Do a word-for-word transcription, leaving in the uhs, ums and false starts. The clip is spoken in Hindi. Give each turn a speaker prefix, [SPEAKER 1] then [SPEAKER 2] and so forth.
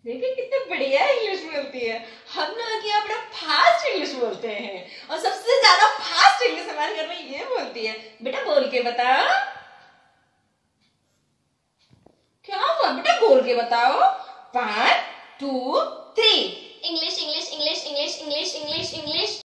[SPEAKER 1] देखिए कितने बढ़िया इंग्लिश बोलती है। हम लोग यहाँ बड़ा फास्ट इंग्लिश बोलते हैं और सबसे ज्यादा फास्ट इंग्लिश हमारे घर में ये बोलती है। बेटा बोल के बताओ, क्या हुआ बेटा, बोल के बताओ। One two three.
[SPEAKER 2] English English English English English English English